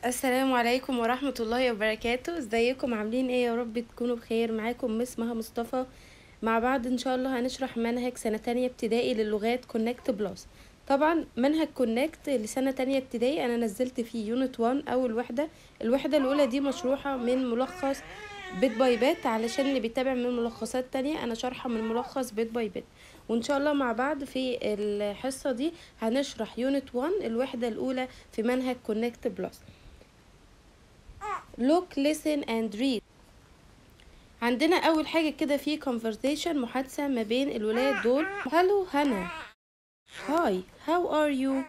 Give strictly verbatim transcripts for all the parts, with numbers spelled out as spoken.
السلام عليكم ورحمة الله وبركاته. ازيكم عاملين ايه؟ يا رب تكونوا بخير. معاكم مس مها مصطفى. مع بعض ان شاء الله هنشرح منهج سنة تانية ابتدائي للغات كونكت بلس. طبعا منهج كونكت لسنة تانية ابتدائي انا نزلت فيه يونت واحد اول وحدة. الوحدة الاولى دي مشروحة من ملخص بيت باي بيت، علشان اللي بيتابع من ملخصات تانية انا شارحة من ملخص بيت باي بيت. وان شاء الله مع بعض في الحصة دي هنشرح يونت واحد الوحدة الاولى في منهج كونكت بلس. look listen and read. عندنا اول حاجة كده في conversation، محادثة ما بين الولاد دول. hello هنا. hi how are you?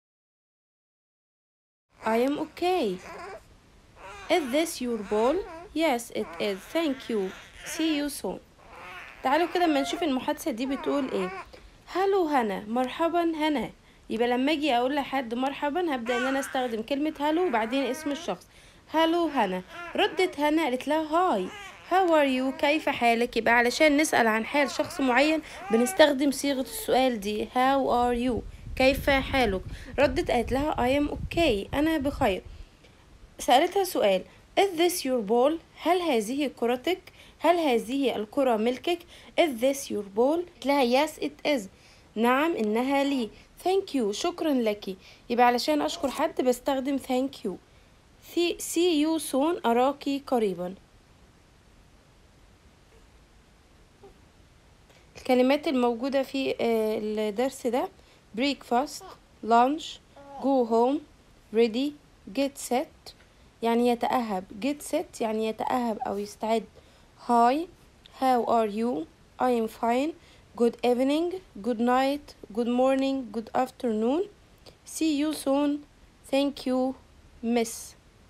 I am okay. is this your ball? yes it is thank you see you soon. تعالوا كده اما نشوف المحادثة دي بتقول ايه. hello هنا، مرحبا هنا. يبقى لما اجي اقول لحد مرحبا هبدأ ان انا استخدم كلمة hello وبعدين اسم الشخص. hello هنا. ردت هنا قالت لها هاي how are you، كيف حالك. يبقى علشان نسأل عن حال شخص معين بنستخدم صيغة السؤال دي how are you، كيف حالك. ردت قالت لها I am okay، أنا بخير. سألتها سؤال is this your ball، هل هذه كرتك، هل هذه الكرة ملكك. is this your ball، قالت لها yes it is، نعم إنها لي. thank you، شكرا لك. يبقى علشان أشكر حد بستخدم thank you. see you soon، أراك قريبا. الكلمات الموجودة في الدرس ده breakfast lunch go home ready get set يعني يتأهب، get set يعني يتأهب أو يستعد. hi how are you I am fine good evening good night good morning good afternoon see you soon thank you miss.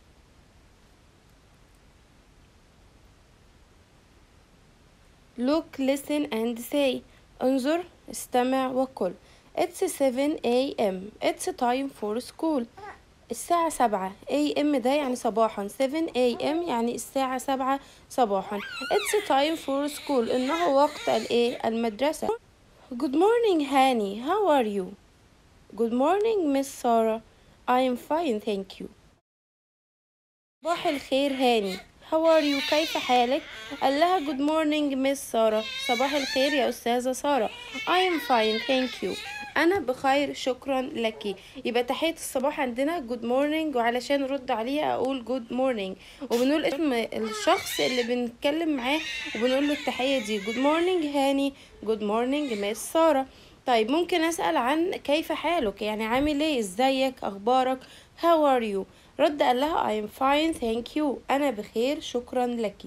look listen and say، انظر استمع وقل. it's seven a m it's time for school، الساعة سبعة. a m ده يعني صباحا، seven a m يعني الساعة سبعة صباحا. it's time for school إنه وقت الايه المدرسة. good morning هاني how are you. good morning miss سارة I am fine thank you. صباح الخير هاني how are you، كيف حالك. قال لها good morning miss سارة، صباح الخير يا أستاذة سارة. I am fine thank you، أنا بخير شكرا لك. يبقى تحية الصباح عندنا good morning، وعلشان نرد عليها أقول good morning، وبنقول اسم الشخص اللي بنتكلم معاه وبنقول له التحية دي good morning هاني good morning miss سارة. طيب ممكن أسأل عن كيف حالك، يعني عامل ايه، ازيك، أخبارك. how are you. رد قال لها I am fine thank you، أنا بخير شكرا لك.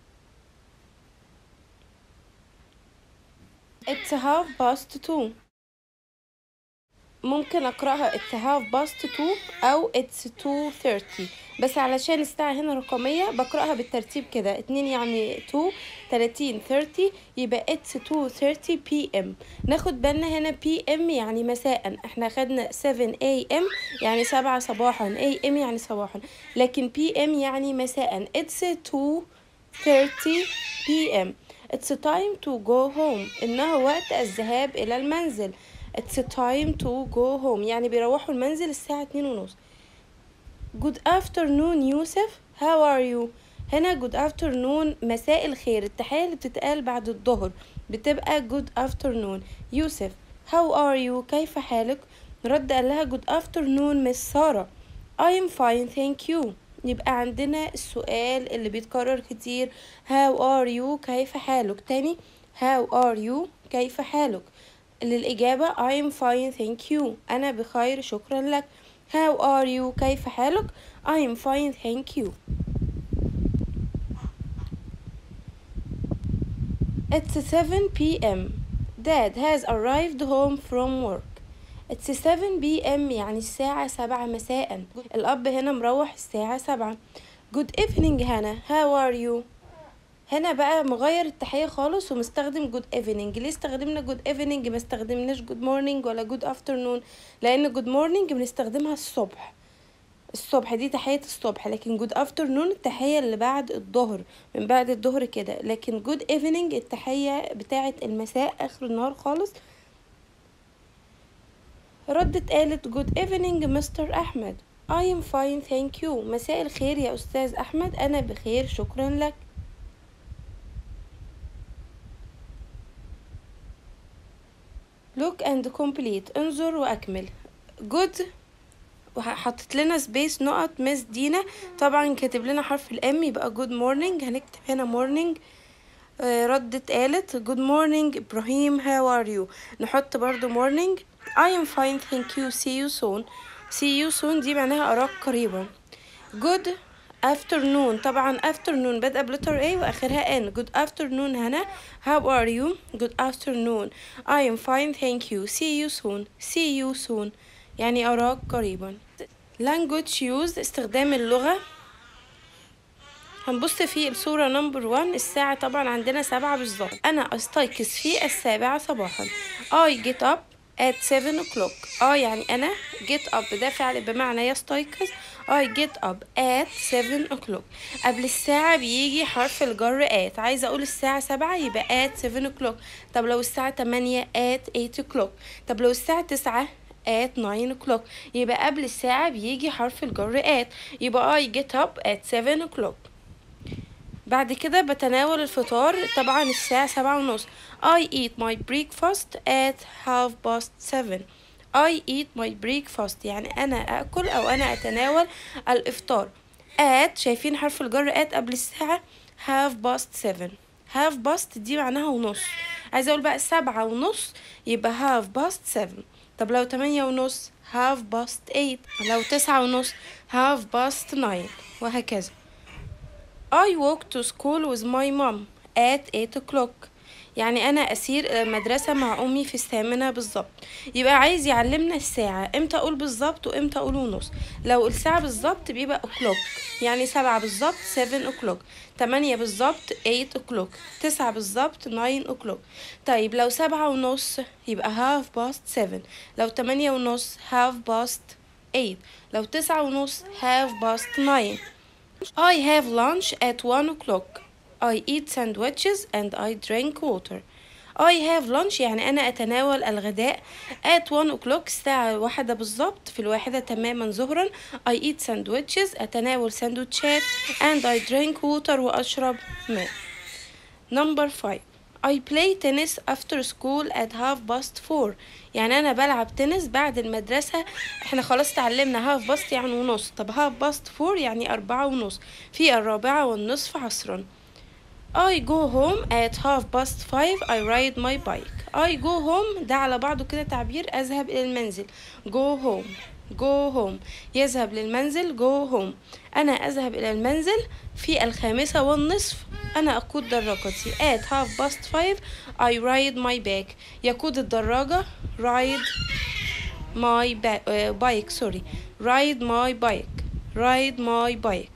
it's half past two، ممكن أقرأها it's half past two أو it's two thirty، بس علشان الساعة هنا رقمية بقرأها بالترتيب كده، اتنين يعني two تلاتين thirty، يبقى it's two thirty p m. ناخد بالنا هنا p m يعني مساء، احنا خدنا seven a m يعني سبعة صباحا، a m يعني صباحا، لكن p m يعني مساء. it's two thirty p m it's time to go home، إنه وقت الذهاب إلى المنزل. it's time to go home يعني بيروحوا المنزل الساعة اتنين ونص. good afternoon يوسف how are you. هنا good afternoon مساء الخير، التحية اللي بتتقال بعد الظهر بتبقى good afternoon. يوسف how are you، كيف حالك. رد قال لها good afternoon miss سارة I am fine thank you. يبقى عندنا السؤال اللي بيتكرر كتير how are you، كيف حالك. تاني how are you، كيف حالك. للإجابة I am fine thank you، أنا بخير شكرا لك. how are you، كيف حالك. I am fine thank you. it's seven p m Dad has arrived home from work. it's seven p m يعني الساعة سبعة مساء، الأب هنا مروح الساعة سبعة. good evening هنا how are you. هنا بقى مغير التحية خالص ومستخدم good evening. ليه استخدمنا good evening ما استخدمناش good morning ولا good afternoon؟ لأن good morning بنستخدمها الصبح، الصبح دي تحية الصبح، لكن good afternoon التحية اللي بعد الظهر، من بعد الظهر كده، لكن good evening التحية بتاعة المساء آخر النهار خالص. ردت قالت good evening مستر أحمد I am fine thank you. مساء الخير يا أستاذ أحمد، أنا بخير شكرا لك. look and complete، انظر وأكمل. good وحطت لنا سبيس نقط مس دينا، طبعا كاتب لنا حرف الام يبقى good morning، هنكتب هنا morning. آه ردت قالت good morning إبراهيم how are you، نحط برضو morning. I am fine thank you see you soon. see you soon دي معناها أراك قريبا. good afternoon، طبعا afternoon بدأ بلتر A وآخرها N. good afternoon هنا how are you. good afternoon I am fine thank you see you soon. see you soon يعني أراك قريبا. language use استخدام اللغة. هنبص في الصورة نمبر وان. الساعة طبعا عندنا سبعة بالظبط. أنا أستيقظ في السابعة صباحا. I get up at seven o'clock. اه يعني أنا get up ده فعل بمعنى يستيقظ. I get up at seven o'clock. قبل الساعة بيجي حرف الجر at. عايزة أقول الساعة سبعة يبقى at seven o'clock. طب لو الساعة تمانية at eight o'clock. طب لو الساعة تسعة at nine o'clock. يبقى قبل الساعة بيجي حرف الجر at. يبقى I get up at seven o'clock. بعد كده بتناول الفطار طبعا الساعة سبعة ونص. I eat my breakfast at half past seven. I eat my breakfast يعني أنا أكل أو أنا أتناول الإفطار. at شايفين حرف الجر at قبل الساعة half past seven. half past دي معناها ونص. عايزة أقول بقى سبعة ونص يبقى half past seven. طب لو تمانية ونص half past eight. لو تسعة ونص half past nine وهكذا. I walk to school with my mom at eight o'clock. يعني أنا أسير المدرسة مع أمي في الثامنة بالظبط. يبقى عايز يعلمنا الساعة امتى أقول بالظبط وامتى أقول ونص. لو الساعة بالظبط بيبقى o'clock يعني سبعة بالظبط seven o'clock. تمانية بالظبط eight o'clock. تسعة بالظبط nine o'clock. طيب لو سبعة ونص يبقى half past seven. لو تمانية ونص half past eight. لو تسعة ونص half past nine. I have lunch at one o'clock. I eat sandwiches and I drink water. I have lunch يعني أنا أتناول الغداء at one o'clock الساعة واحدة بالظبط في الواحدة تماما ظهرا. I eat sandwiches أتناول سندوتشات and I drink water وأشرب ماء. Number five. I play tennis after school at half past four. يعني أنا بلعب تنس بعد المدرسة. احنا خلاص تعلمنا half past يعني ونص. طب half past four يعني أربعة ونص في الرابعة والنصف عصرا. I go home at half past five. I ride my bike. I go home ده على بعضه كده تعبير أذهب إلى المنزل. go home go home يذهب للمنزل go home. أنا أذهب إلى المنزل في الخامسة والنصف. أنا أقود دراجتي at half past five. I ride my bike. يقود الدراجة ride my bike sorry ride my bike ride my bike.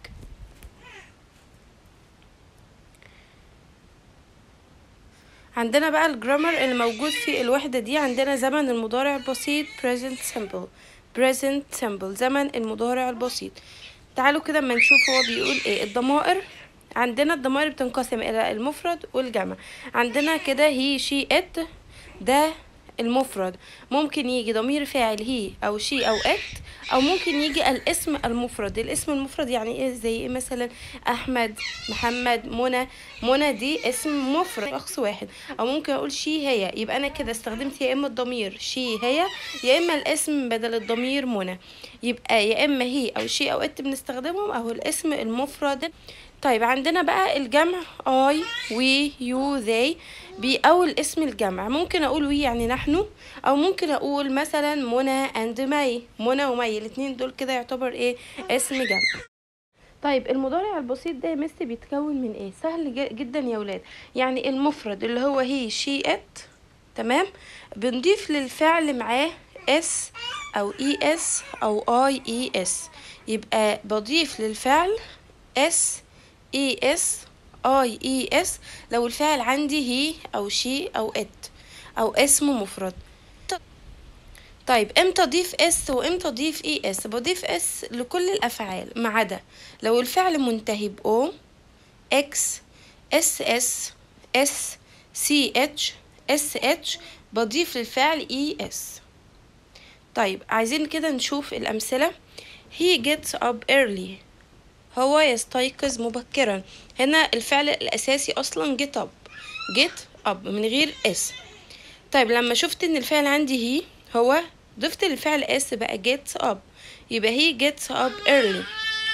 عندنا بقى الجرامر اللي موجود في الوحدة دي. عندنا زمن المضارع البسيط present simple present simple زمن المضارع البسيط. تعالوا كده اما نشوف هو بيقول ايه. الضمائر عندنا الضمائر بتنقسم الى المفرد والجمع. عندنا كده هي شي ات ده المفرد. ممكن يجي ضمير فاعل هي او شي او ات او ممكن يجي الاسم المفرد. الاسم المفرد يعني ايه؟ زي ايه مثلا؟ احمد محمد منى. منى دي اسم مفرد شخص واحد. او ممكن اقول شي هي يبقى انا كده استخدمت يا اما الضمير شي هي يا اما الاسم بدل الضمير منى. يبقى يا اما هي او شي او ات بنستخدمهم او الاسم المفرد. طيب عندنا بقى الجمع I we you they بي أو الاسم الجمع. ممكن أقول we يعني نحن أو ممكن أقول مثلا منى and مي. منى ومي الاتنين دول كده يعتبر إيه؟ اسم جمع. طيب المضارع البسيط ده يا مس بيتكون من إيه؟ سهل جدا يا ولاد. يعني المفرد اللي هو هي she it تمام، بنضيف للفعل معاه s أو es أو ies. يبقى بضيف للفعل s es ies لو الفعل عندي هي او شي او ات او اسم مفرد. طيب امتى اضيف اس وامتى اضيف اي اس؟ بضيف اس لكل الافعال ما عدا لو الفعل منتهي ب او اكس اس اس اس سي اتش اس اتش بضيف للفعل اي اس. طيب عايزين كده نشوف الامثله. he gets up early. هو يستيقظ مبكرا. هنا الفعل الأساسي أصلا get up get up من غير اس. طيب لما شفت ان الفعل عندي هي هو ضفت الفعل اس بقى gets up، يبقى he gets up early.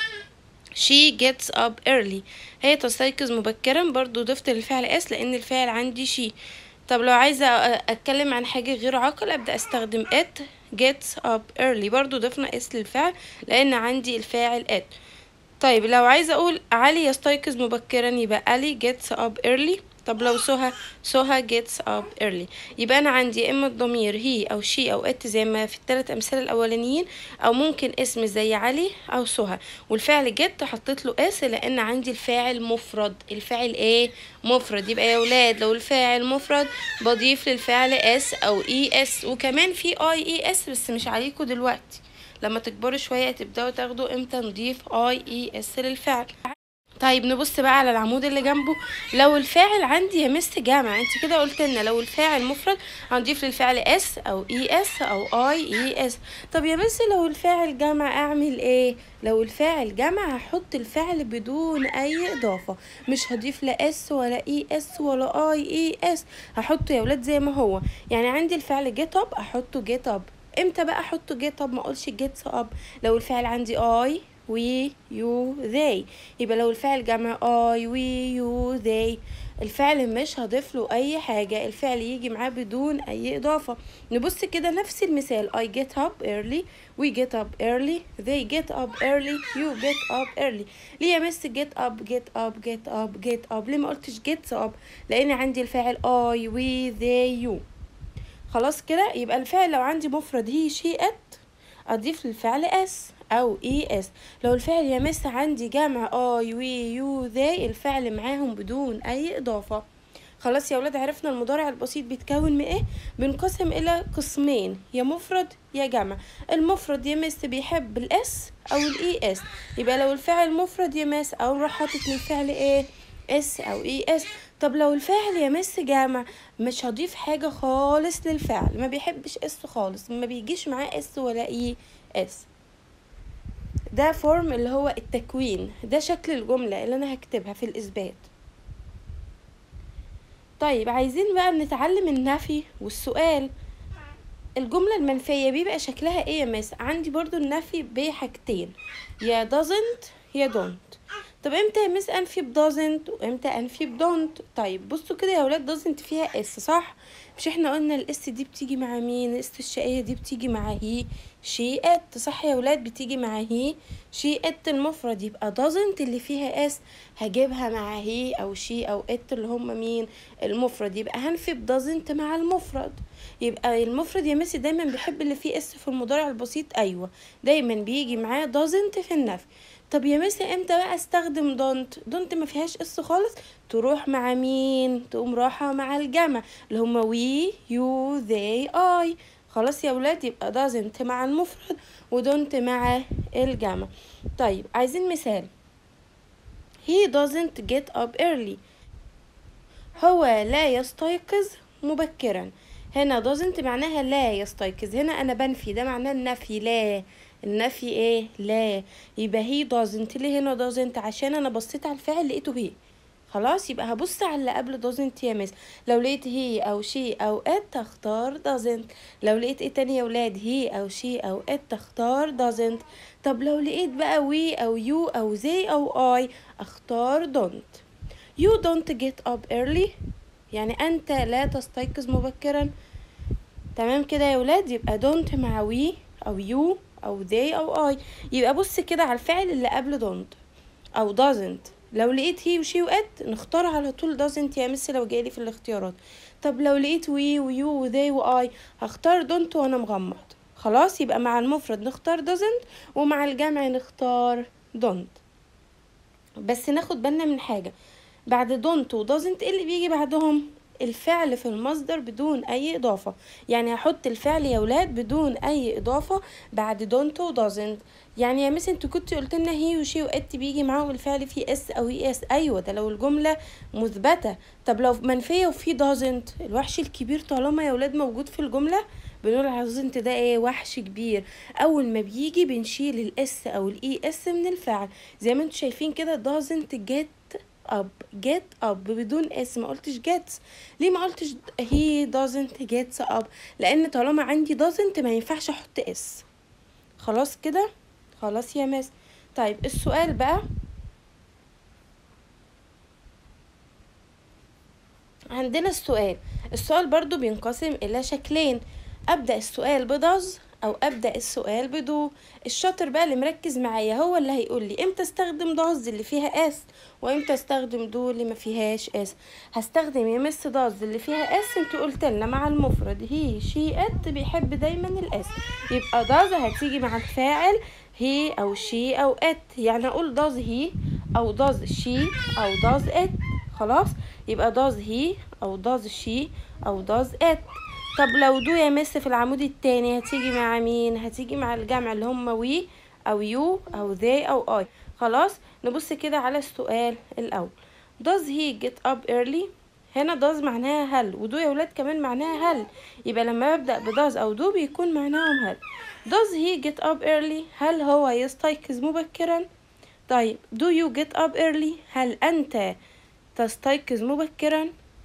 she gets up early هي تستيقظ مبكرا، برضو ضفت الفعل اس لان الفعل عندي she. طب لو عايزة اتكلم عن حاجة غير عاقل ابدأ استخدم it gets up early، برضو ضفنا اس للفعل لان عندي الفاعل it. طيب لو عايزة اقول علي يستيقظ مبكرا يبقى علي gets up early. طب لو سهى سهى gets up early، يبقى انا عندي يا اما الضمير هي او شي او ات زي ما في الثلاث امثله الاولانيين، او ممكن اسم زي علي او سهى، والفعل جت حطيت له اس لان عندي الفاعل مفرد. الفاعل ايه؟ مفرد. يبقى يا اولاد لو الفاعل مفرد بضيف للفعل اس او اي اس، وكمان في اي اي اس بس مش عليكم دلوقتي، لما تكبروا شويه تبداوا تاخدوا امتى نضيف اي اي اس للفعل. طيب نبص بقى على العمود اللي جنبه. لو الفاعل عندي يا مس جمع، انت كده قلت لنا لو الفاعل مفرد هنضيف للفعل اس او اي اس او اي اي اس. طب يا مس لو الفاعل جمع اعمل ايه؟ لو الفاعل جمع هحط الفعل بدون اي اضافه، مش هضيف لا اس ولا اي اس ولا اي اي اس، هحطه يا ولاد زي ما هو. يعني عندي الفعل جيت اب احطه جيت اب. امتى بقى احطه جيت اب ما اقولش جيتس اب؟ لو الفعل عندي اي we you they، يبقى لو الفعل جمع I we you they الفعل مش هضيف له اي حاجه، الفعل يجي معاه بدون اي اضافه. نبص كده نفس المثال I get up early we get up early they get up early you get up early. ليه يا مس get up get up get up get up؟ ليه ما قلتش gets up؟ لان عندي الفاعل I we they you. خلاص كده يبقى الفعل لو عندي مفرد هي شي ات اضيف للفعل اس او اي اس. لو الفعل يا مس عندي جمع اي وي يو ذي الفعل معاهم بدون اي اضافه. خلاص يا ولاد عرفنا المضارع البسيط بيتكون من ايه؟ بينقسم الى قسمين، يا مفرد يا جمع. المفرد يا مس بيحب الاس او الاي اس، يبقى لو الفعل مفرد يا مس او نروح حاطط للفعل ايه؟ اس او اي اس. طب لو الفعل يا مس جمع مش هضيف حاجه خالص للفعل، ما بيحبش اس خالص، ما بيجيش معاه اس ولا اي اس. ده فورم اللي هو التكوين، ده شكل الجملة اللي انا هكتبها في الاثبات. طيب عايزين بقى نتعلم النفي والسؤال. الجملة المنفية بيبقى شكلها ايه يا مس؟ عندي برضو النفي بحاجتين، يا doesn't يا don't. طب امتى يا مس انفي ب doesn't وامتى انفي ب don't؟ طيب بصوا كده يا ولاد doesn't فيها اس صح؟ مش احنا قلنا الاس دي بتيجي مع مين؟ الاس الشقية دي بتيجي مع هي شي ات صح يا ولاد؟ بتيجي مع هي شي ات المفرد، يبقى doesn't اللي فيها اس هجيبها مع هي او شي او ات اللي هم مين؟ المفرد، يبقى هنفي ب doesn't مع المفرد. يبقى المفرد يا مس دايما بيحب اللي فيه اس في المضارع البسيط، ايوه دايما بيجي معاه doesn't في النفي. طب يا مس امتى بقى استخدم دونت؟ دونت ما فيهاش اس خالص، تروح مع مين؟ تقوم راحه مع الجمع اللي هما وي يو ذي اي. خلاص يا ولاد يبقى doesn't مع المفرد ودونت مع الجمع. طيب عايزين مثال. he doesn't get up early هو لا يستيقظ مبكرا. هنا doesn't معناها لا يستيقظ، هنا انا بنفي، ده معناه النفي، لا النفي ايه؟ لا. يبقى he doesn't. ليه هنا doesn't؟ عشان انا بصيت على الفعل لقيته هي. خلاص يبقى هبص على اللي قبل doesn't يا مس. لو لقيت هي او شي او ات تختار doesn't. لو لقيت ايه تاني يا ولاد؟ هي او شي او ات تختار doesn't. طب لو لقيت بقى we او you او they او I اختار don't. you don't get up early يعني انت لا تستيقظ مبكرا. تمام كده يا ولاد؟ يبقى don't مع we او you او they او I. يبقى بص كده على الفعل اللي قبل don't او doesn't. لو لقيت he وشي وات نختار على طول doesn't يا مس لو جايلي في الاختيارات. طب لو لقيت we ويو وthey و I هختار don't وانا مغمض. خلاص يبقى مع المفرد نختار doesn't ومع الجمع نختار don't. بس ناخد بالنا من حاجة، بعد don't و doesn't ايه اللي بيجي بعدهم؟ الفعل في المصدر بدون اي اضافة. يعني هحط الفعل يا ولاد بدون اي اضافة بعد don't و doesn't. يعني يا مس انت كنت قلت لنا هي وشي وات بيجي معاهم الفعل فيه اس او اي اس، ايوه ده لو الجملة مثبتة. طب لو منفية وفي doesn't الوحش الكبير طالما يا ولاد موجود في الجملة بنقول على doesn't ده ايه؟ وحش كبير. اول ما بيجي بنشيل الاس او الاي اس من الفعل زي ما انتم شايفين كده. doesn't get up get up بدون اس، ما قلتش gets. ليه ما قلتش he doesn't get up؟ لان طالما عندي doesn't ما ينفعش احط اس. خلاص كده؟ خلاص يا مس. طيب السؤال بقى، عندنا السؤال السؤال برضو بينقسم الى شكلين. ابدأ السؤال بداز او ابدأ السؤال بدو. الشاطر بقى اللي مركز معايا هو اللي هيقول لي امتى استخدم داز اللي فيها اس وامتى استخدم دو اللي ما فيهاش اس. هستخدم يا مس داز اللي فيها اس، انتوا قلت لنا مع المفرد هي شي ات بيحب دايما الاس، يبقى داز هتيجي مع الفاعل هي او شي او ات. يعني اقول داز هي او داز شي او داز ات. خلاص، يبقى does he او does she او does it. طب لو دو يا مس في العمود التاني هتيجي مع مين؟ هتيجي مع الجمع اللي هم we او you او they او I. خلاص، نبص كده على السؤال الاول. does he get up early؟ هنا does معناها هل، ودو يا ولاد كمان معناها هل، يبقى لما ببدأ بداز او دو بيكون معناهم هل. does he get up early؟ هل هو يستيقظ مبكرا؟ طيب do you get up early؟ هل انت تستيقظ مبكرا؟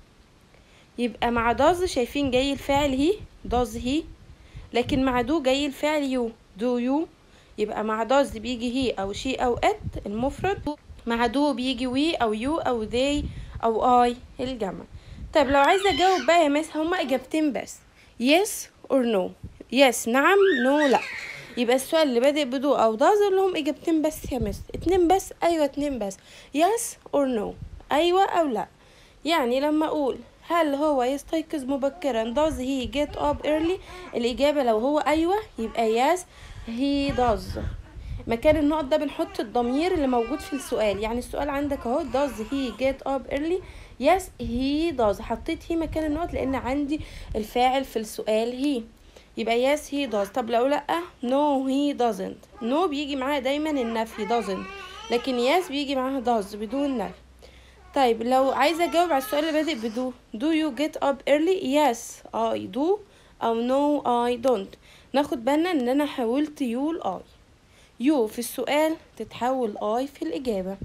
يبقى مع داز شايفين جاي الفاعل هي داز هي، لكن مع دو جاي الفاعل يو دو يو. يبقى مع داز بيجي هي او شي او ات المفرد، مع دو بيجي وي او يو او they او اي الجمع. طيب لو عايزه اجاوب بقى يا مس هما اجابتين بس، yes or no. yes نعم، no لا. يبقى السؤال اللي بادئ بدو او داز لهم اجابتين بس يا مس. اتنين بس؟ ايوه اتنين بس، yes or no، ايوه او لا. يعني لما اقول هل هو يستيقظ مبكرا does he get up early، الاجابه لو هو ايوه يبقى yes he does. مكان النقط ده بنحط الضمير اللي موجود في السؤال. يعني السؤال عندك اهو does he get up early، yes he does. حطيت هي مكان النقط لان عندي الفاعل في السؤال هي، يبقى yes he does. طب لو لا no he doesn't. no بيجي معاها دايما النفي doesn't، لكن yes بيجي معاها does بدون نفي. طيب لو عايزة اجاوب على السؤال اللي بادئ بدو do you get up early؟ yes I do او no I don't. ناخد بالنا ان انا حاولت يو ل I. يو في السؤال تتحول I في الإجابة.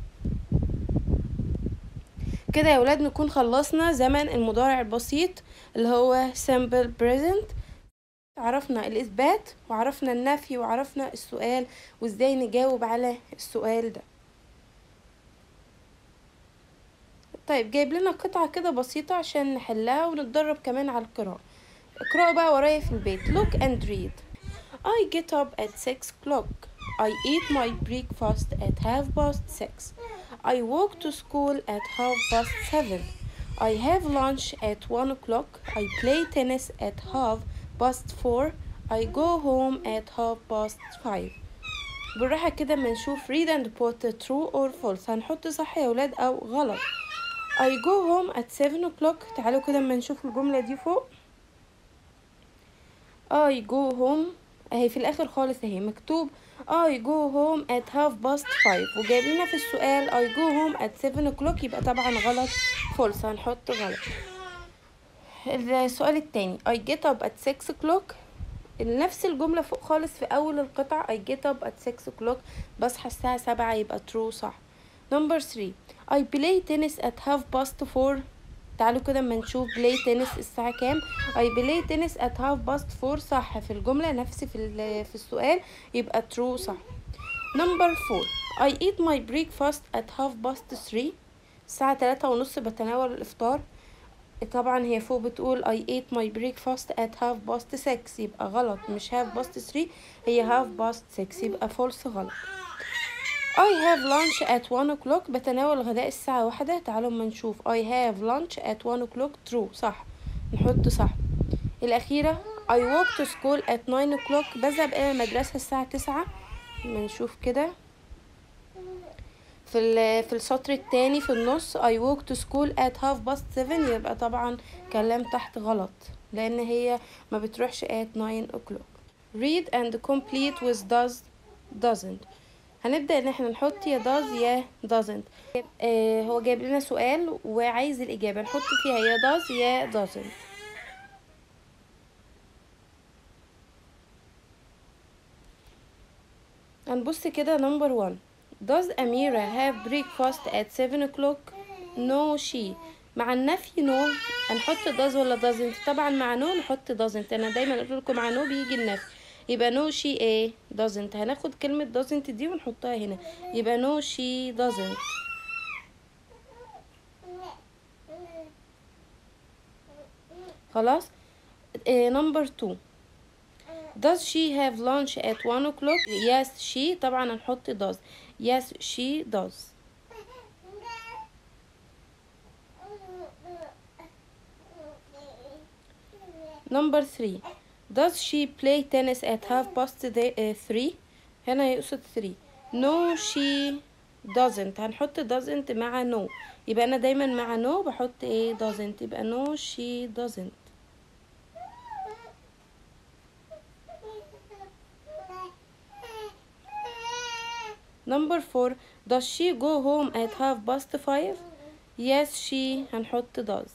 كده يا ولاد نكون خلصنا زمن المضارع البسيط اللي هو simple present. عرفنا الإثبات وعرفنا النفي وعرفنا السؤال وازاي نجاوب على السؤال ده. طيب جايب لنا قطعة كده بسيطة عشان نحلها ونتدرب كمان على القراءة. اقرأوا بقى ورايا في البيت. look and read. I get up at six o'clock. I eat my breakfast at half past six. I walk to school at half past seven. I have lunch at one o'clock. I play tennis at half past four. I go home at half past five. بالراحة كده ما نشوف read and put true or false. هنحط صح يا ولاد أو غلط. I go home at seven o'clock. تعالوا كده ما نشوف الجملة دي فوق. I go home اهي في الاخر خالص اهي مكتوب I go home at half past five، وجايب لنا في السؤال I go home at seven o'clock، يبقى طبعا غلط false، هنحط غلط. السؤال التاني I get up at six o'clock. نفس الجملة فوق خالص في اول القطع I get up at six o'clock، بصحى الساعة سبعة، يبقى true صح. number three I play tennis at half past four. تعالوا كده اما نشوف بلاي تنس الساعة كام. I play tennis at half past four صح في الجملة نفس في في السؤال، يبقى true صح. number four I eat my breakfast at half past three. الساعة تلاتة ونص بتناول الإفطار. طبعا هي فوق بتقول I ate my breakfast at half past six، يبقى غلط، مش half past three، هي half past six، يبقى false غلط. I have lunch at one o'clock. بتناول غداء الساعة واحدة. تعالوا ما نشوف I have lunch at one o'clock true صح، نحط صح. الأخيرة I walk to school at nine o'clock. بذهب إلى المدرسة الساعة تسعة. ما نشوف كده في في السطر التاني في النص I walk to school at half past seven، يبقى طبعا كلام تحت غلط لأن هي ما بتروحش at nine o'clock. read and complete with does doesn't. هنبدأ ان احنا نحط يا does يا doesn't. آه هو جايب لنا سؤال وعايز الإجابة، نحط فيها يا does يا doesn't. نبص كده نمبر one. Does Amira have breakfast at seven o'clock? No she. مع النفي no هنحط does ولا doesn't؟ طبعا مع no نحط doesn't. انا دايما قلت لكم مع no بيجي النفي. يبقى no she ايه doesn't. هناخد كلمة doesn't دي ونحطها هنا. يبقى no she doesn't. خلاص. نمبر two. Does she have lunch at one o'clock? Yes she. طبعا هنحط does. Yes she does. Number three. Does she play tennis at half past the, uh, three? هنا يقصد three. No she doesn't. هنحط doesn't مع no. يبقى أنا دايما مع no بحط ايه doesn't. يبقى no she doesn't. Number four. Does she go home at half past five? Yes she. هنحط does.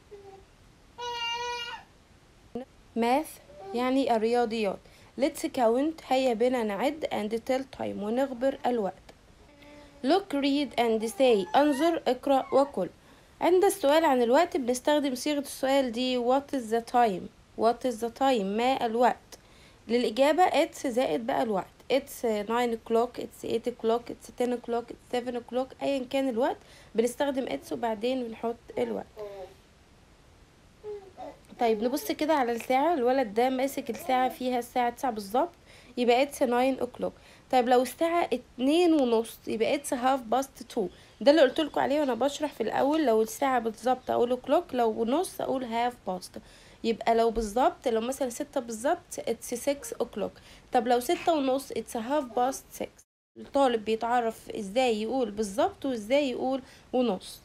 Math يعني الرياضيات. Let's count. هيا بنا نعد and tell time ونخبر الوقت. Look, read and say. انظر، اقرأ وقل. عند السؤال عن الوقت بنستخدم صيغة السؤال دي what is the time. what is the time ما الوقت. للإجابة it's زائد بقى الوقت. it's nine o'clock, it's eight o'clock, it's ten o'clock, it's seven o'clock. أيا كان الوقت بنستخدم it's وبعدين بنحط الوقت. طيب نبص كده على الساعة. الولد ده ماسك الساعة فيها الساعة تسعة بالظبط، يبقى it's nine o'clock. طيب لو الساعة اتنين ونص يبقى it's half past two. ده اللي قلتلكوا عليه وانا بشرح في الاول. لو الساعة بالظبط اقول o'clock، لو نص اقول half past. يبقى لو بالظبط، لو مثلا ستة بالظبط it's six o'clock. طب لو ستة ونص it's half past six. الطالب بيتعرف ازاي يقول بالظبط وازاي يقول ونص.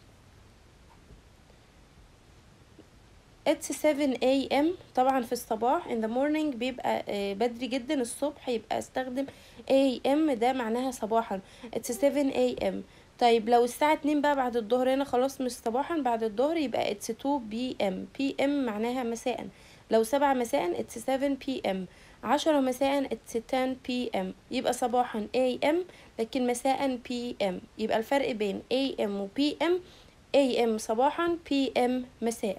it's seven a m طبعا في الصباح. in the morning بيبقى بدري جدا الصبح، يبقى استخدم a m ده معناها صباحا. it's seven a m. طيب لو الساعة اتنين بقى بعد الظهر، هنا خلاص مش صباحا بعد الظهر، يبقى it's two p m. p m معناها مساء. لو سبعة مساء it's seven p m. عشرة مساء it's ten p m. يبقى صباحا a m لكن مساء p m. يبقى الفرق بين a m و p m a m صباحا p m مساء.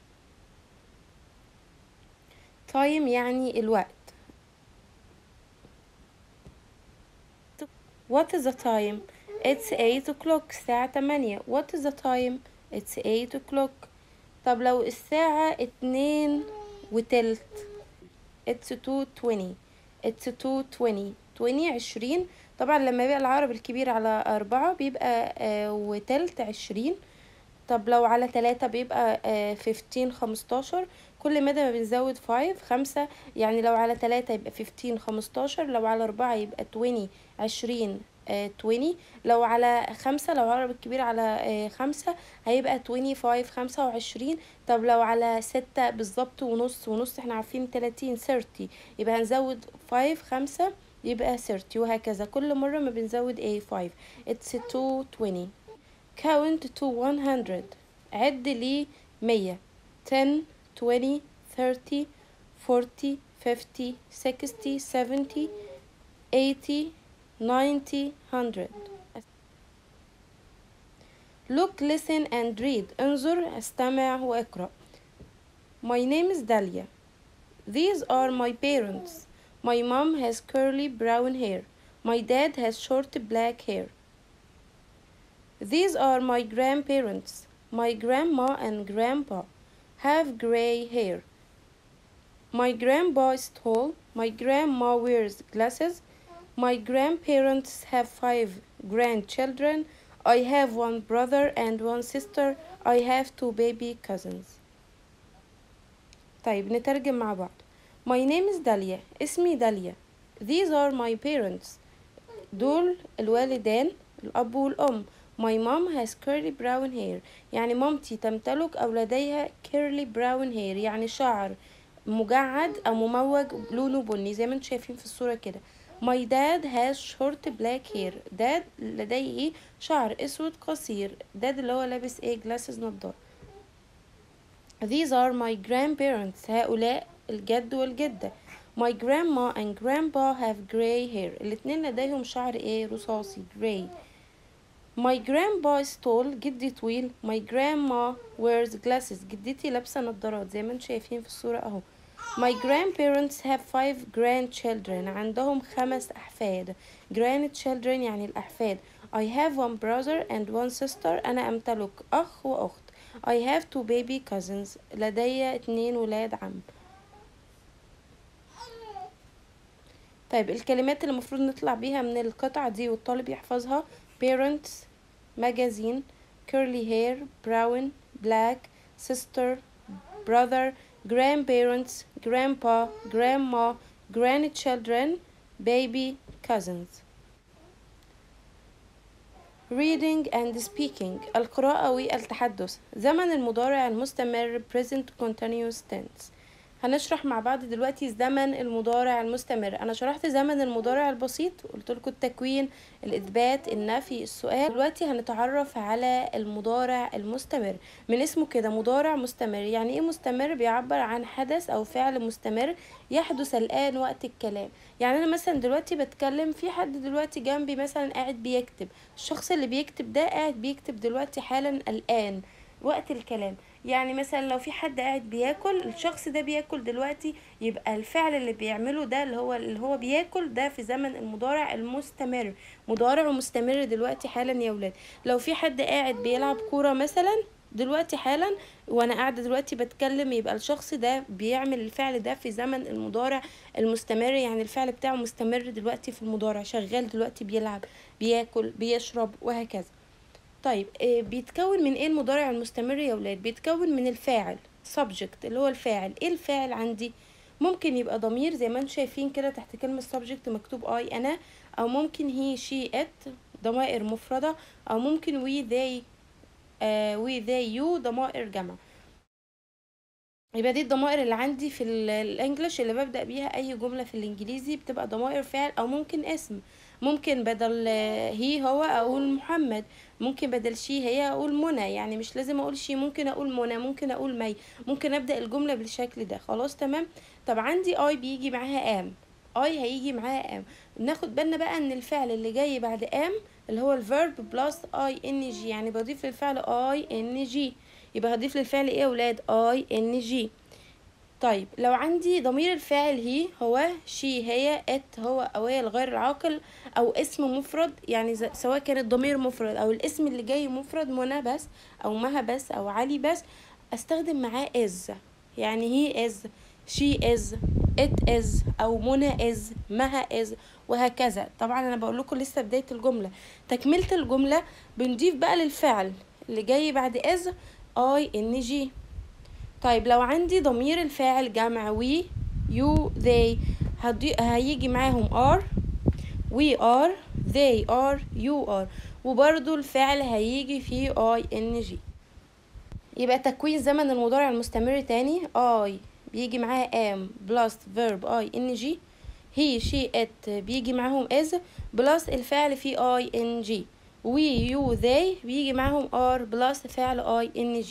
time يعني الوقت. what is the time? it's eight o'clock. الساعة تمانية. what is the time? it's eight o'clock. طب لو الساعة اتنين وتلت it's two twenty. it's two twenty. twenty عشرين. طبعا لما يبقى العربي الكبير على أربعة بيبقى آه وتلت عشرين. طب لو على تلاتة بيبقى آه fifteen خمستاشر. كل مدى ما بنزود five خمسة، يعني لو على تلاتة يبقى fifteen خمستاشر، لو على أربعة يبقى twenty عشرين آه twenty. لو على خمسة، لو عربي الكبير على آه خمسة هيبقى twenty five خمسة وعشرين. طب لو على ستة بالظبط ونص، ونص احنا عارفين تلاتين thirty، يبقى هنزود five خمسة يبقى thirty، وهكذا كل مرة ما بنزود ايه five. it's two twenty. count to one hundred. عد لي مية. ten twenty thirty forty fifty sixty seventy eighty ninety hundred. look, listen and read. انظر، استمع واقرأ. My name is Dalia. These are my parents. My mom has curly brown hair. My dad has short black hair. These are my grandparents. My grandma and grandpa have gray hair. My grandpa is tall. My grandma wears glasses. My grandparents have five grandchildren. I have one brother and one sister. I have two baby cousins. طيب نترجم مع بعض. My name is Dalia. اسمي داليا. These are my parents. دول الوالدان، الأب والأم. My mom has curly brown hair. يعني مامتي تمتلك أو لديها curly brown hair، يعني شعر مجعد أو مموج لونه بني زي ما انتم شايفين في الصورة كده. My dad has short black hair. dad لديه شعر أسود قصير. dad اللي هو لابس ايه glasses نضارة. These are my grandparents. هؤلاء الجد والجدة. My grandma and grandpa have gray hair. الاتنين لديهم شعر ايه؟ رصاصي gray. My grandpa is tall. جدي طويل. My grandma wears glasses. جدتي لابسة نظارات زي ما انتم شايفين في الصورة اهو. My grandparents have five grandchildren. عندهم خمس أحفاد. grandchildren يعني الأحفاد. I have one brother and one sister. أنا أمتلك أخ وأخت. I have two baby cousins. لدي اتنين ولاد عم. طيب الكلمات اللي المفروض نطلع بيها من القطعة دي والطالب يحفظها: parents magazine curly hair brown black sister brother grandparents grandpa grandma grandchildren baby cousins. reading and speaking القراءة والتحدث. زمن المضارع المستمر present continuous tense. هنشرح مع بعض دلوقتي زمن المضارع المستمر. انا شرحت زمن المضارع البسيط، قلت لكم التكوين، الاثبات، النفي، السؤال. دلوقتي هنتعرف على المضارع المستمر. من اسمه كده مضارع مستمر. يعني ايه مستمر؟ بيعبر عن حدث او فعل مستمر يحدث الان وقت الكلام. يعني انا مثلا دلوقتي بتكلم، في حد دلوقتي جنبي مثلا قاعد بيكتب، الشخص اللي بيكتب ده قاعد بيكتب دلوقتي حالا الان وقت الكلام. يعني مثلا لو في حد قاعد بياكل، الشخص ده بياكل دلوقتي، يبقى الفعل اللي بيعمله ده اللي هو اللي هو بياكل ده في زمن المضارع المستمر. مضارع ومستمر دلوقتي حالا يا ولاد. لو في حد قاعد بيلعب كورة مثلا دلوقتي حالا وانا قاعده دلوقتي بتكلم، يبقى الشخص ده بيعمل الفعل ده في زمن المضارع المستمر. يعني الفعل بتاعه مستمر دلوقتي في المضارع، شغال دلوقتي، بيلعب، بياكل، بيشرب، وهكذا. طيب آه بيتكون من ايه المضارع المستمر يا ولاد؟ بيتكون من الفاعل subject اللي هو الفاعل. ايه الفاعل عندي؟ ممكن يبقى ضمير زي ما انتم شايفين كده تحت كلمة subject مكتوب I انا، او ممكن he she it ضمائر مفردة، او ممكن we they آه we they you ضمائر جمع. يبقى دي الضمائر اللي عندي في الانجليش اللي ببدأ بيها اي جملة في الانجليزي، بتبقى ضمائر فعل او ممكن اسم. ممكن بدل هي هو اقول محمد، ممكن بدل شي هي اقول منى. يعني مش لازم اقول شي، ممكن اقول منى، ممكن اقول مي، ممكن ابدأ الجملة بالشكل ده. خلاص تمام. طب عندي اي بيجي معاها ام، اي هيجي معاها ام. ناخد بالنا بقى ان الفعل اللي جاي بعد ام اللي هو الفيرب بلس اي ان جي، يعني بضيف للفعل اي ان جي. يبقى هضيف للفعل ايه يا ولاد؟ اي ان جي. طيب لو عندي ضمير الفاعل هي هو، شي هي، ات هو، او هي الغير العاقل، او اسم مفرد، يعني سواء كان الضمير مفرد او الاسم اللي جاي مفرد، منى بس او مها بس او علي بس، استخدم معاه از. يعني هي از، شي از، ات از، او منى از، مها از، وهكذا. طبعا انا بقول لكم لسه بداية الجملة. تكملة الجملة بنضيف بقى للفعل اللي جاي بعد از اي ان جي. طيب لو عندي ضمير الفاعل جمع we you they، هيجي معاهم are، we are، they are، you are، وبرضو الفعل هيجي فيه ing. يبقى تكوين زمن المضارع المستمر تاني: I بيجي معاها am plus verb ing، he she it بيجي معاهم is plus الفعل فيه ing، we you they بيجي معاهم are plus فعل ing.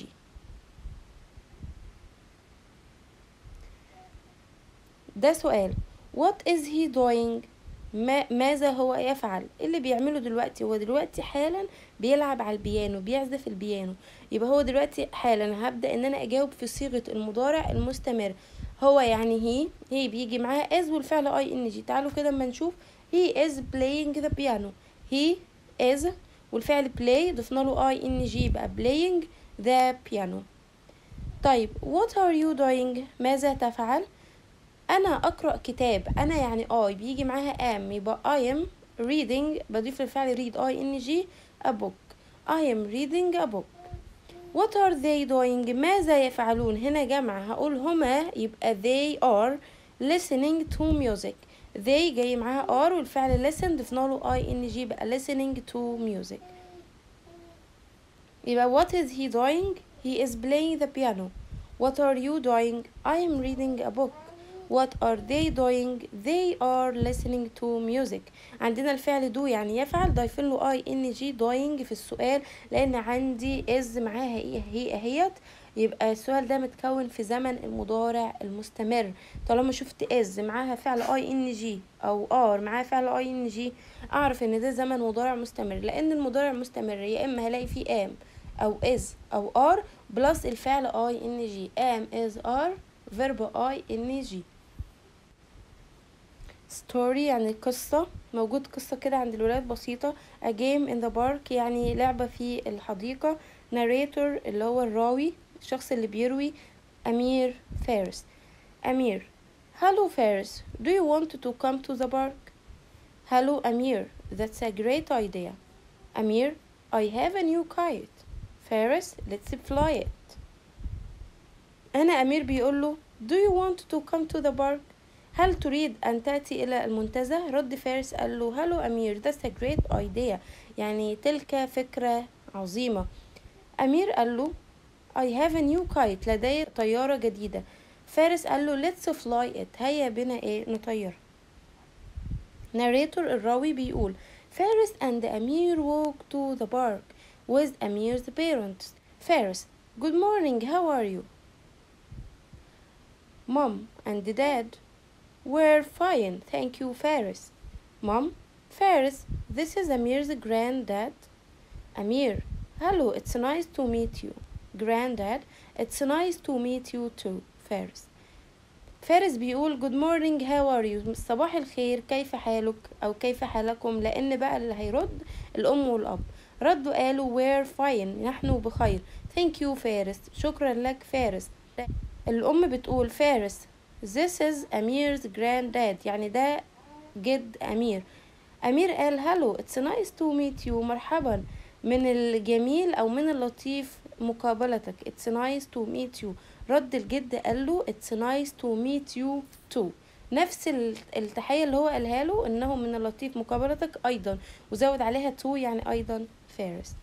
ده سؤال. what is he doing؟ ما ماذا هو يفعل؟ اللي بيعمله دلوقتي، هو دلوقتي حالا بيلعب على البيانو، بيعزف البيانو. يبقى هو دلوقتي حالا هبدأ ان انا اجاوب في صيغة المضارع المستمر. هو يعني هي هي بيجي معاها is والفعل اي ان جي. تعالوا كده اما نشوف. he is playing the piano، he is والفعل play ضفنا له اي ان جي يبقى playing the piano. طيب what are you doing؟ ماذا تفعل؟ انا اقرأ كتاب. انا يعني I بيجي معاها am يبقى I am reading، بضيف للفعل read ing a book. I am reading a book. what are they doing؟ ماذا يفعلون؟ هنا جمع، هقول هما يبقى they are listening to music. they جاي معاها are والفعل listen ضفنا له ing يبقى listening to music. يبقى what is he doing؟ he is playing the piano. what are you doing؟ I am reading a book. What are they doing? They are listening to music. عندنا الفعل do يعني يفعل، ضايفين له اي ان جي doing في السؤال لان عندي is معاها ايه هي اهيت، يبقى السؤال ده متكون في زمن المضارع المستمر. طالما شفت is معاها فعل اي ان جي او are معاها فعل اي ان جي اعرف ان ده زمن مضارع مستمر، لان المضارع المستمر يا اما هلاقي فيه am او is او are بلس الفعل اي ان جي. am is are verb اي ان جي. story يعني قصة، موجود قصة كده عند الولاد بسيطة. a game in the park يعني لعبة في الحديقة. narrator اللي هو الراوي، الشخص اللي بيروي. أمير فارس. أمير hello فارس do you want to come to the park? hello أمير that's a great idea. أمير I have a new kite. فارس let's fly it. هنا أمير بيقوله do you want to come to the park؟ هل تريد أن تأتي إلى المنتزه؟ رد فارس قال له هلو أمير that's a great idea يعني تلك فكرة عظيمة. أمير قال له I have a new kite لدي طيارة جديدة. فارس قال له let's fly it هيا بنا إيه نطير. narrator الراوي بيقول فارس and أمير walk to the park with أمير's parents. فارس good morning how are you? mom and dad we're fine thank you فارس. mom فارس this is Amir's granddad. Amir hello it's nice to meet you. granddad it's nice to meet you too. فارس. فارس بيقول good morning how are you صباح الخير كيف حالك أو كيف حالكم، لأن بقى اللي هيرد الأم والأب. ردوا قالوا we're fine نحن بخير. thank you فارس شكرا لك فارس. الأم بتقول فارس this is Amir's granddad يعني ده جد أمير. أمير قال hello it's nice to meet you مرحبا من الجميل أو من اللطيف مقابلتك. it's nice to meet you. رد الجد قال له it's nice to meet you too نفس التحية اللي هو قالها له إنه من اللطيف مقابلتك أيضا، وزود عليها to يعني أيضا فارس.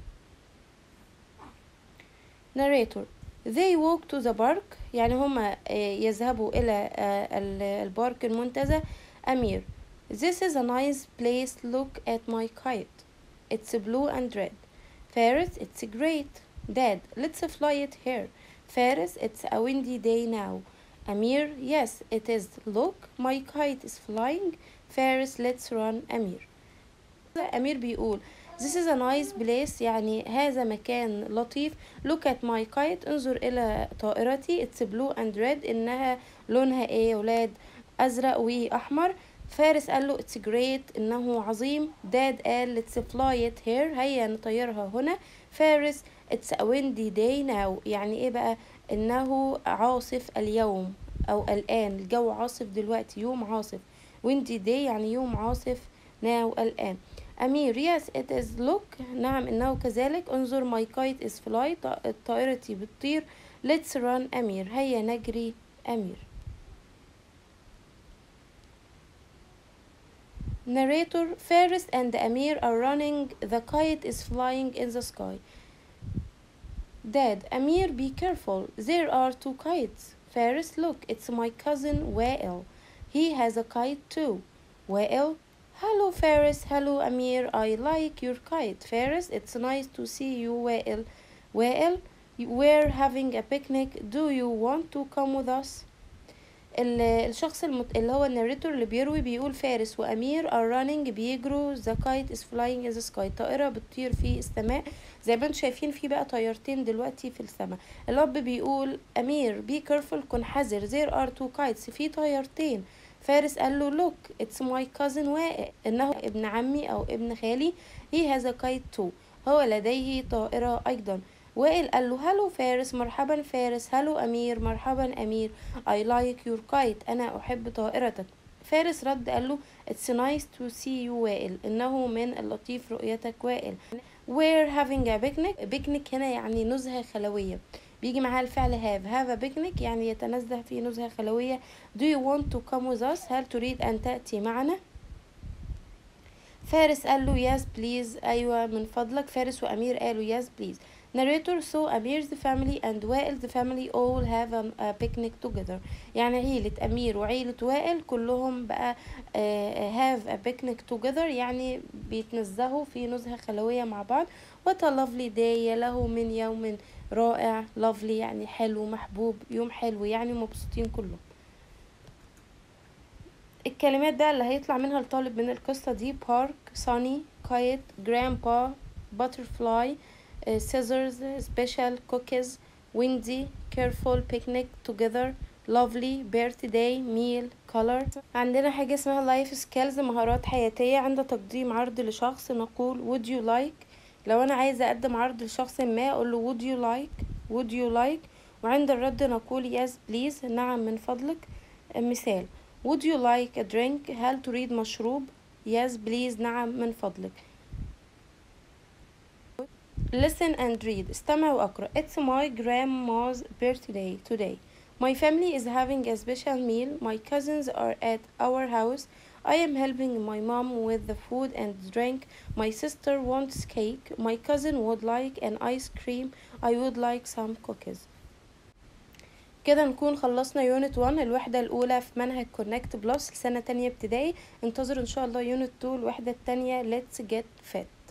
narrator they walk to the park يعني هما يذهبوا إلى البارك المنتزه. أمير this is a nice place look at my kite it's blue and red. فارس it's great. dad let's fly it here. فارس it's a windy day now. أمير yes it is look my kite is flying. فارس let's run أمير. أمير بيقول this is a nice place يعني هذا مكان لطيف. look at my kite انظر إلى طائرتي it's blue and red إنها لونها ايه يا ولاد أزرق وأحمر. فارس قال له it's great إنه عظيم. dad قال let's fly it here هيا نطيرها هنا. فارس it's a windy day now يعني ايه بقى إنه عاصف اليوم أو الآن الجو عاصف دلوقتي يوم عاصف. windy day يعني يوم عاصف now الآن. أمير yes it is look نعم إنه كذلك انظر my kite is fly طائرتي بتطير. let's run أمير هيا نجري أمير. narrator Faris and Amir are running the kite is flying in the sky. dad Amir be careful there are two kites. Faris look it's my cousin Wael he has a kite too. Wael hello Faris hello Amir I like your kite. Faris it's nice to see you Wael. Wael we're having a picnic do you want to come with us؟ الشخص المت... اللي هو الناريتور اللي بيروي بيقول فارس وأمير are running بيجروا the kite is flying in the sky طائرة بتطير في السماء. زي ما انتم شايفين في بقى طيارتين دلوقتي في السماء. الأب بيقول أمير be careful كن حذر there are two kites في طيارتين. فارس قال له look it's my cousin وائل إنه ابن عمي أو ابن خالي he has a kite too هو لديه طائرة أيضا. وائل قال له هلو فارس مرحبا فارس. هلو أمير مرحبا أمير. I like your kite أنا أحب طائرتك. فارس رد قال له it's nice to see you وائل إنه من اللطيف رؤيتك وائل. we're having a picnic. picnic هنا يعني نزهة خلوية بيجي معاها الفعل have have a picnic يعني يتنزه في نزهة خلوية. do you want to come with us هل تريد أن تأتي معنا؟ فارس قال له yes please أيوة من فضلك. فارس وأمير قالوا yes please. narrator so Amir's family and وائل's family all have a, a picnic together. يعني عيلة أمير وعيلة وائل كلهم بقى uh, have a picnic together، يعني بيتنزهوا في نزهة خلوية مع بعض. what a lovely day، له من يوم رائع. lovely يعني حلو محبوب، يوم حلو يعني مبسوطين كلهم. الكلمات بقى اللي هيطلع منها الطالب من القصة دي: park، sunny، kite، grandpa، butterfly، uh, scissors، special، cookies، windy، careful، picnic، together، lovely، birthday، meal، color. عندنا حاجة اسمها life skills، مهارات حياتية. عند تقديم عرض لشخص نقول would you like. لو أنا عايزة أقدم عرض لشخص ما أقوله would you like would you like. وعند الرد نقول yes please، نعم من فضلك. مثال: would you like a drink؟ هل تريد مشروب؟ yes please، نعم من فضلك. listen and read، استمع وأقرأ. it's my grandma's birthday today. my family is having a special meal. my cousins are at our house. I am helping my mom with the food and drink. my sister wants cake. my cousin would like an ice cream. I would like some cookies. كده نكون خلصنا يونت واحد الوحدة الأولى في منهج كونكت بلس لسنة تانية ابتدائي. انتظروا إن شاء الله يونت اتنين الوحدة التانية Let's Get Fit.